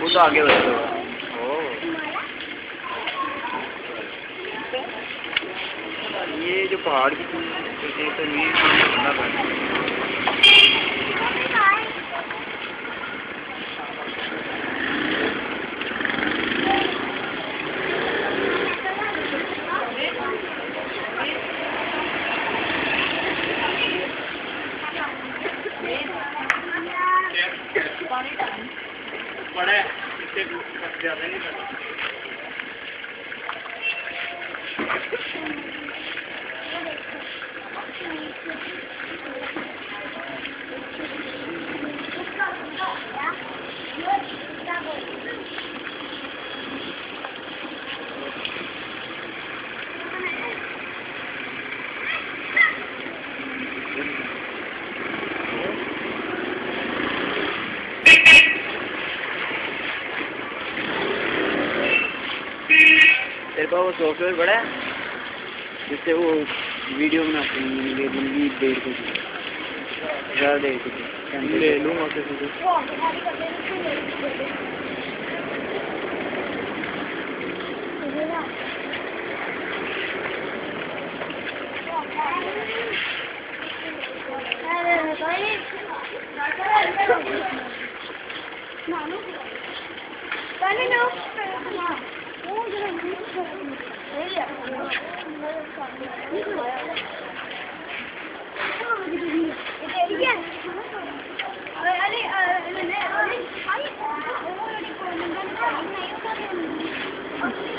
वो तो आगे बढ़ रहा है। ये जो पहाड़ की तो ये बंदा बड़ा है, इससे ज़्यादा नहीं करना। तेरे पास वो सॉफ्टवेयर बड़ा है जिससे वो वीडियो बनाते हैं लंबी देर को ज़्यादा देर को ले लूँगा किसी को। अरे